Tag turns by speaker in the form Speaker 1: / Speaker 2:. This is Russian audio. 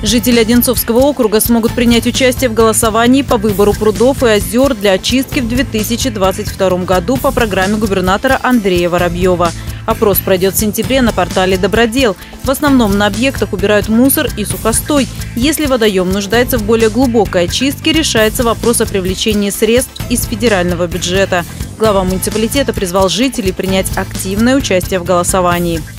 Speaker 1: Жители Одинцовского округа смогут принять участие в голосовании по выбору прудов и озер для очистки в 2022 году по программе губернатора Андрея Воробьева. Опрос пройдет в сентябре на портале «Добродел». В основном на объектах убирают мусор и сухостой. Если водоем нуждается в более глубокой очистке, решается вопрос о привлечении средств из федерального бюджета. Глава муниципалитета призвал жителей принять активное участие в голосовании.